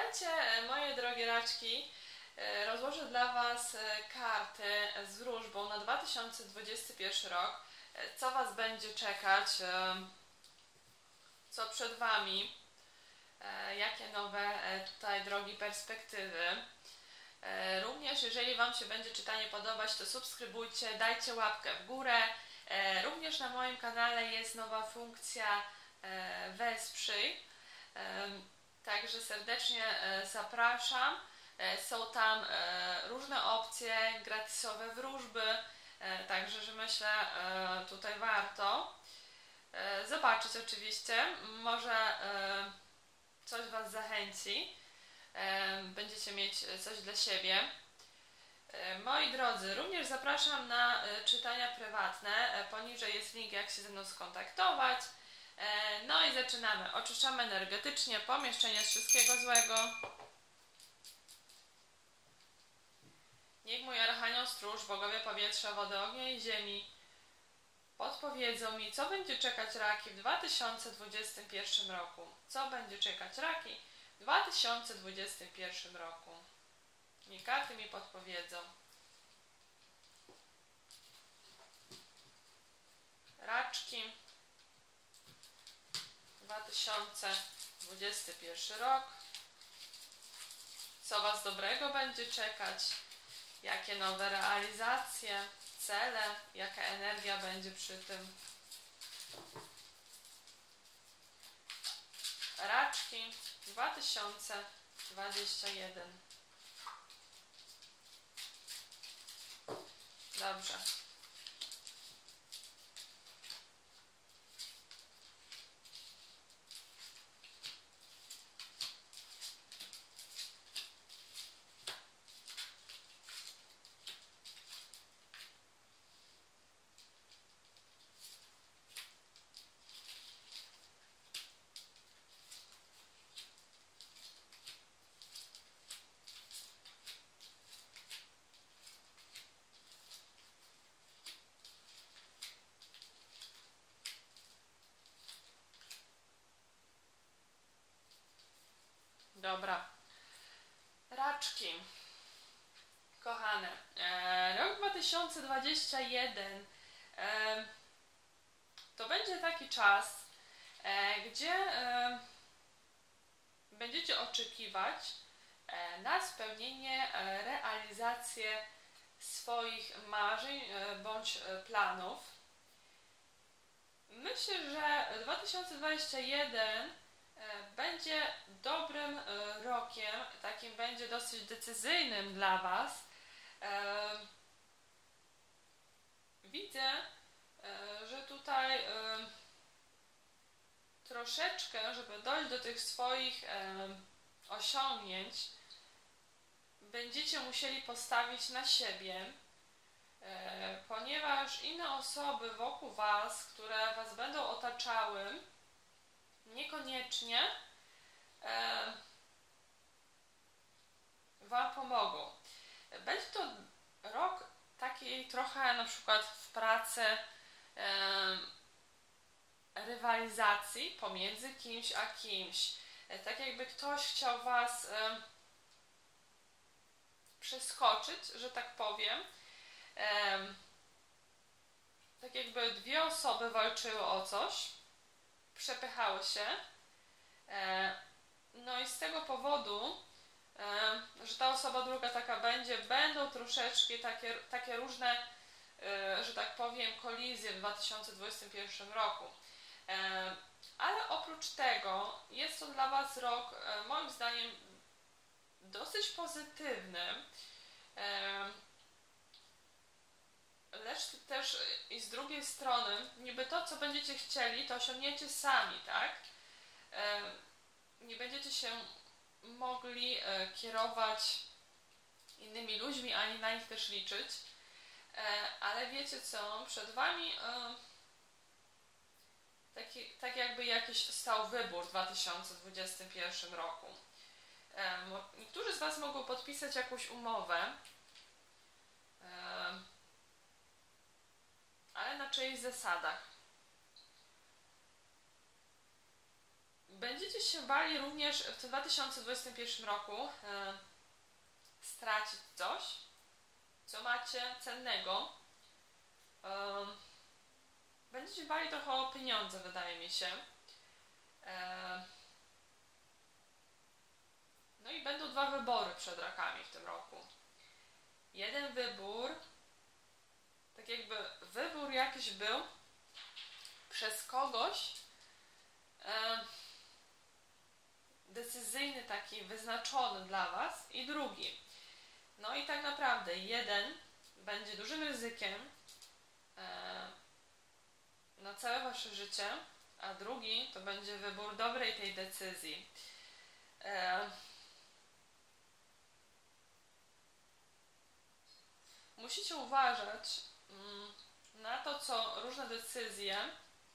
Słuchajcie, moje drogie raczki, rozłożę dla Was karty z wróżbą na 2021 rok. Co Was będzie czekać, co przed Wami, jakie nowe tutaj drogi, perspektywy. Również jeżeli Wam się będzie czytanie podobać, to subskrybujcie, dajcie łapkę w górę. Również na moim kanale jest nowa funkcja wesprzyj. Także serdecznie zapraszam. Są tam różne opcje, gratisowe wróżby, także że myślę, tutaj warto zobaczyć oczywiście. Może coś Was zachęci, będziecie mieć coś dla siebie. Moi drodzy, również zapraszam na czytania prywatne. Poniżej jest link, jak się ze mną skontaktować. No i zaczynamy. Oczyszczamy energetycznie pomieszczenie z wszystkiego złego. Niech mój Archanioł Stróż, bogowie powietrza, wody, ognia i ziemi podpowiedzą mi, co będzie czekać raki w 2021 roku. Co będzie czekać raki w 2021 roku. Niech karty mi podpowiedzą. Raczki. 2021 rok. Co Was dobrego będzie czekać? Jakie nowe realizacje, cele, jaka energia będzie przy tym? Raczki 2021. Dobrze. Dobra. Raczki. Kochane. Rok 2021 to będzie taki czas, gdzie będziecie oczekiwać na spełnienie, realizację swoich marzeń bądź planów. Myślę, że 2021 będzie dobrym rokiem, takim będzie dosyć decyzyjnym dla Was. Widzę, że tutaj troszeczkę, żeby dojść do tych swoich osiągnięć, będziecie musieli postawić na siebie, ponieważ inne osoby wokół Was, które Was będą otaczały, niekoniecznie Wam pomogą. Będzie to rok takiej trochę na przykład w pracy rywalizacji pomiędzy kimś a kimś. Tak jakby ktoś chciał Was przeskoczyć, że tak powiem. Tak jakby dwie osoby walczyły o coś, przepychały się. No i z tego powodu, że ta osoba druga taka będzie, będą troszeczkę takie różne, że tak powiem, kolizje w 2021 roku. Ale oprócz tego jest to dla Was rok, moim zdaniem, dosyć pozytywny. Lecz też i z drugiej strony, niby to, co będziecie chcieli, to osiągniecie sami, tak? Nie będziecie się mogli kierować innymi ludźmi, ani na nich też liczyć. Ale wiecie co? Przed Wami tak jakby jakiś stał wybór w 2021 roku. Niektórzy z Was mogą podpisać jakąś umowę, ale na czyichś zasadach. Będziecie się bali również w tym 2021 roku stracić coś, co macie cennego. Będziecie bali trochę o pieniądze, wydaje mi się. No i będą dwa wybory przed rakami w tym roku. Jeden wybór, tak jakby wybór jakiś był przez kogoś decyzyjny, taki wyznaczony dla Was, i drugi. No i tak naprawdę jeden będzie dużym ryzykiem na całe Wasze życie, a drugi to będzie wybór dobrej tej decyzji. Musicie uważać na to, co różne decyzje,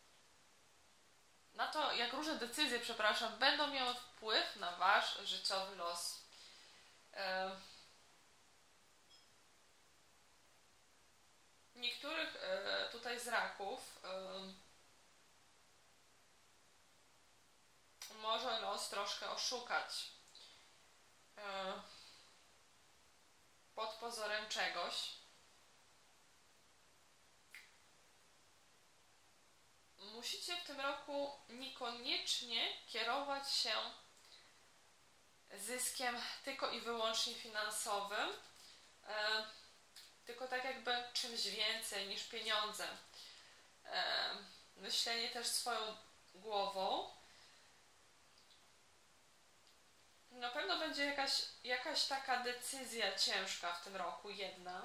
na to, jak różne decyzje, będą miały wpływ na Wasz życiowy los. Niektórych tutaj z raków może los troszkę oszukać pod pozorem czegoś. Musicie w tym roku niekoniecznie kierować się zyskiem tylko i wyłącznie finansowym, tylko tak jakby czymś więcej niż pieniądze. Myślenie też swoją głową. Na pewno będzie jakaś taka decyzja ciężka w tym roku, jedna,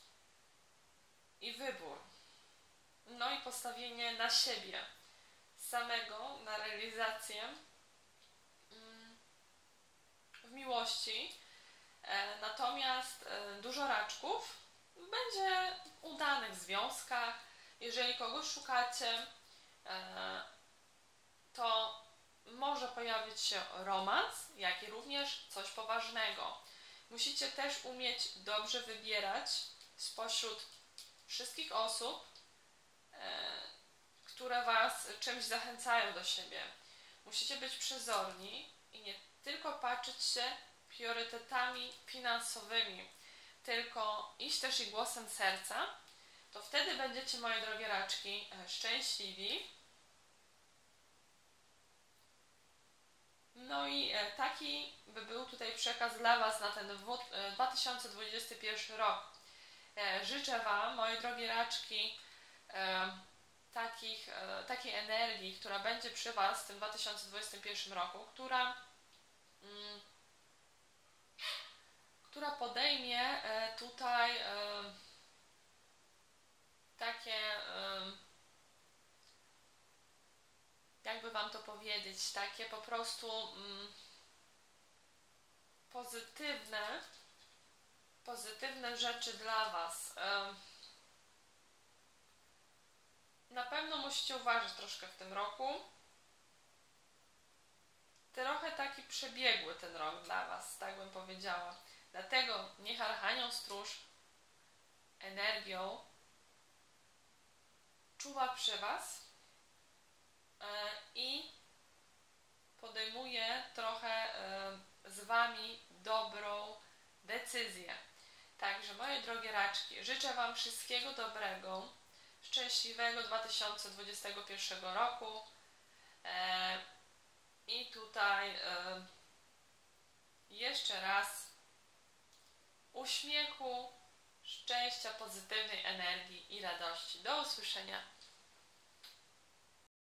i wybór. No i postawienie na siebie samego, na realizację w miłości. Natomiast dużo raczków będzie w udanych związkach. Jeżeli kogoś szukacie, to może pojawić się romans, jak i również coś poważnego. Musicie też umieć dobrze wybierać spośród wszystkich osób, które Was czymś zachęcają do siebie. Musicie być przezorni i nie tylko patrzeć się priorytetami finansowymi, tylko iść też i głosem serca. To wtedy będziecie, moje drogie raczki, szczęśliwi. No i taki by był tutaj przekaz dla Was na ten 2021 rok. Życzę Wam, moje drogie raczki, takiej energii, która będzie przy Was w tym 2021 roku, która podejmie tutaj takie, jakby Wam to powiedzieć, takie po prostu pozytywne rzeczy dla Was. Na pewno musicie uważać troszkę w tym roku. Trochę taki przebiegły ten rok dla Was, tak bym powiedziała. Dlatego niech Archanioł Stróż energią czuwa przy Was i podejmuje trochę z Wami dobrą decyzję. Także, moje drogie raczki, życzę Wam wszystkiego dobrego, szczęśliwego 2021 roku i tutaj jeszcze raz uśmiechu, szczęścia, pozytywnej energii i radości. Do usłyszenia.